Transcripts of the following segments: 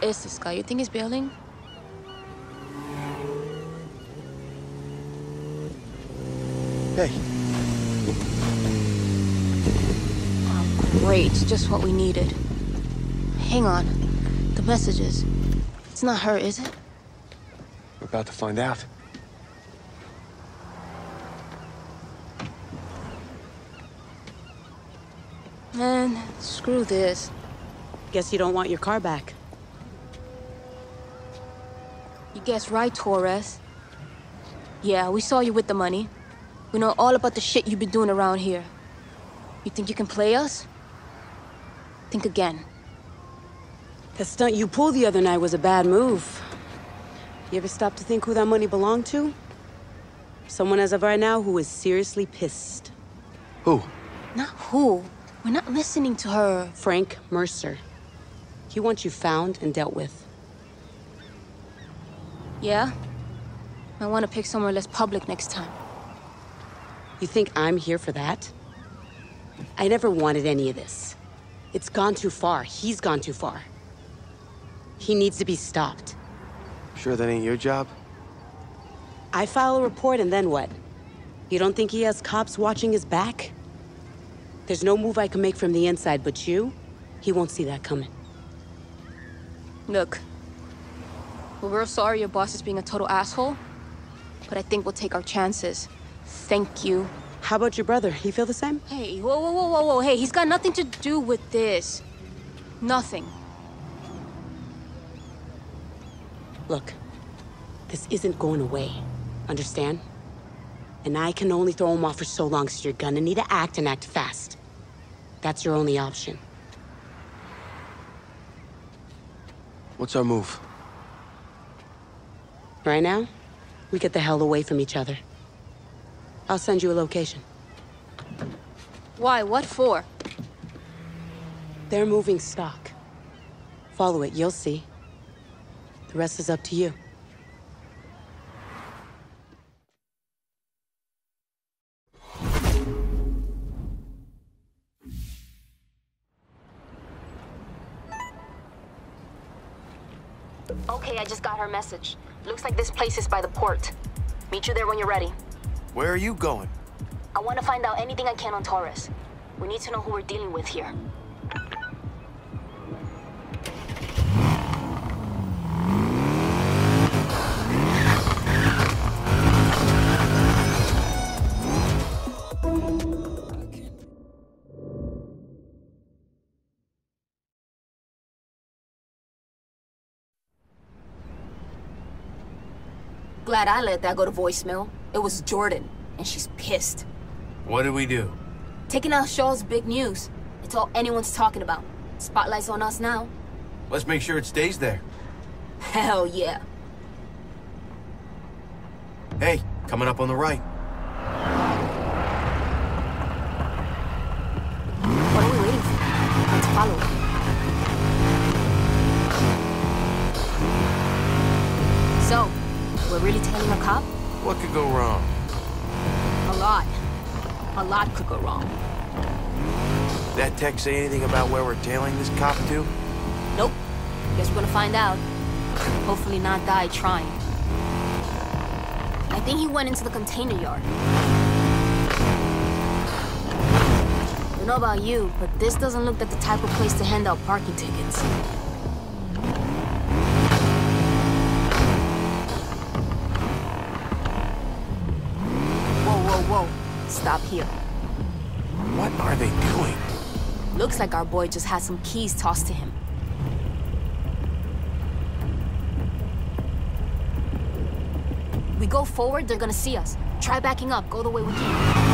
is this guy? You think he's bailing? Hey. Oh, great. Just what we needed. Hang on. The messages. It's not her, is it? We're about to find out. Man, screw this. Guess you don't want your car back. You guessed right, Torres. Yeah, we saw you with the money. We know all about the shit you've been doing around here. You think you can play us? Think again. The stunt you pulled the other night was a bad move. You ever stop to think who that money belonged to? Someone as of right now who is seriously pissed. Who? Not who. We're not listening to her. Frank Mercer. He wants you found and dealt with. Yeah? I want to pick somewhere less public next time. You think I'm here for that? I never wanted any of this. It's gone too far. He's gone too far. He needs to be stopped. Sure that ain't your job? I file a report and then what? You don't think he has cops watching his back? There's no move I can make from the inside, but he won't see that coming. Look, we're real sorry your boss is being a total asshole, but I think we'll take our chances. Thank you. How about your brother? He feel the same? Hey, whoa. Hey, he's got nothing to do with this. Nothing. Look, this isn't going away. Understand? And I can only throw him off for so long, so you're gonna need to act and act fast. That's your only option. What's our move? Right now, we get the hell away from each other. I'll send you a location. Why? What for? They're moving stock. Follow it, you'll see. The rest is up to you. Okay, I just got her message. Looks like this place is by the port. Meet you there when you're ready. Where are you going? I want to find out anything I can on Torres. We need to know who we're dealing with here. Glad I let that go to voicemail. It was Jordan, and she's pissed. What did we do? Taking out Shaw's big news. It's all anyone's talking about. Spotlight's on us now. Let's make sure it stays there. Hell yeah. Hey, coming up on the right. What are we waiting for? Let's follow it. So, we're really tailing a cop? What could go wrong? A lot. A lot could go wrong. That text say anything about where we're tailing this cop to? Nope. Guess we're gonna find out. Hopefully not die trying. I think he went into the container yard. Don't know about you, but this doesn't look like the type of place to hand out parking tickets. Whoa. Stop here. What are they doing? Looks like our boy just had some keys tossed to him. We go forward, they're gonna see us. Try backing up, go the way we came.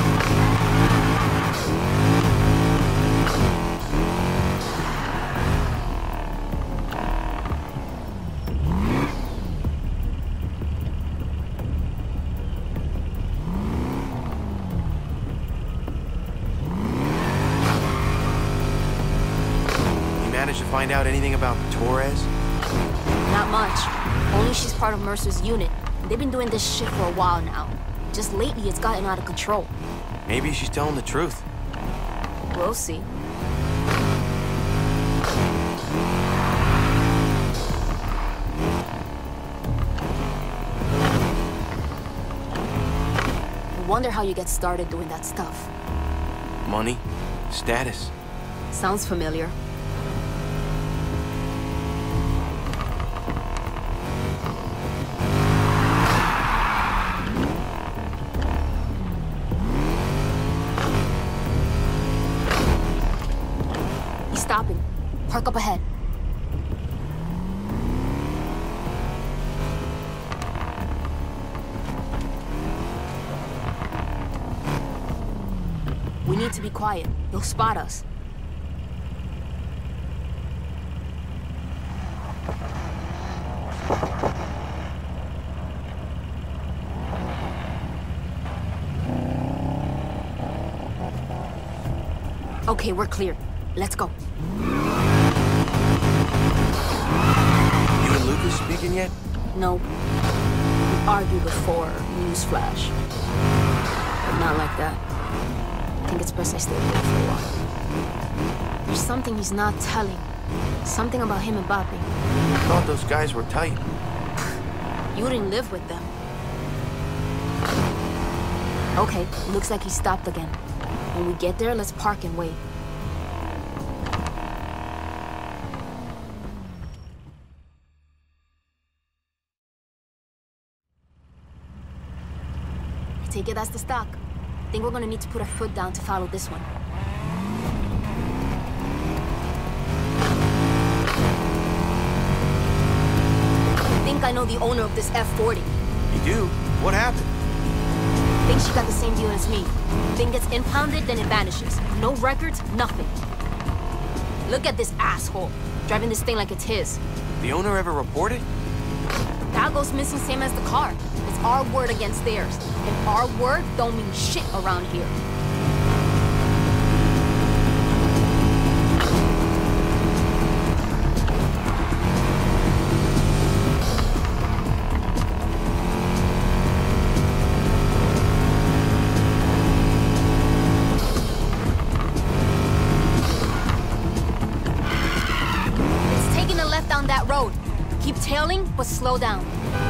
Managed to find out anything about Torres? Not much. Only she's part of Mercer's unit. They've been doing this shit for a while now. Just lately, it's gotten out of control. Maybe she's telling the truth. We'll see. Wonder how you get started doing that stuff. Money? Status? Sounds familiar. He's stopping. Park up ahead. We need to be quiet. He'll spot us. Okay, we're clear. Let's go. You and Lucas speaking yet? No. We argued before, newsflash. But not like that. I think it's best I stay away for a while. There's something he's not telling. Something about him and Bobby. I thought those guys were tight. You didn't live with them. Okay, looks like he stopped again. When we get there, let's park and wait. I take it that's the stock. Think we're gonna need to put our foot down to follow this one. I think I know the owner of this F-40. You do? What happened? Think she got the same deal as me. Thing gets impounded, then it vanishes. No records, nothing. Look at this asshole, driving this thing like it's his. The owner ever reported? That goes missing same as the car. It's our word against theirs. And our word don't mean shit around here. It's taking a left down that road. Keep tailing, but slow down.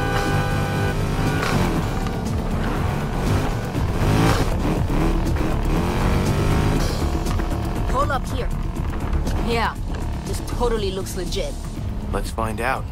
Pull up here. Yeah, this totally looks legit. Let's find out.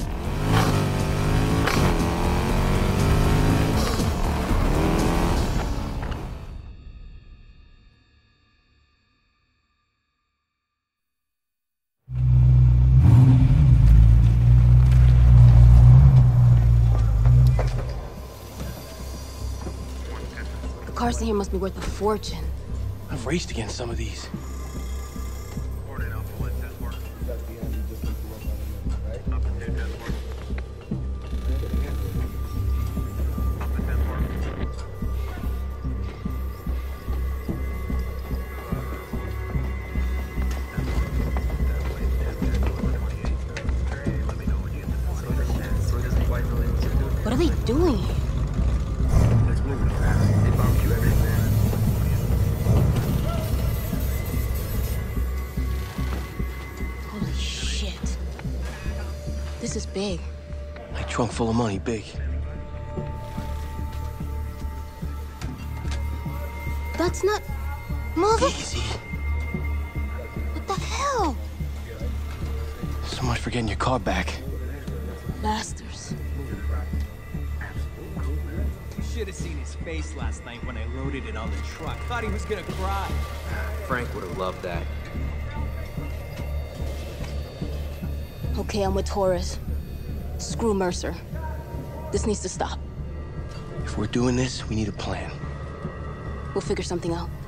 The cars in here must be worth a fortune. I've raced against some of these. What are they doing here? Holy shit. This is big. My trunk full of money, big. That's not... Mother... Easy. What the hell? So much for getting your car back. Bastards. You should have seen his face last night when I loaded it on the truck. Thought he was gonna cry. Frank would have loved that. Okay, I'm with Torres. Screw Mercer. This needs to stop. If we're doing this, we need a plan. We'll figure something out.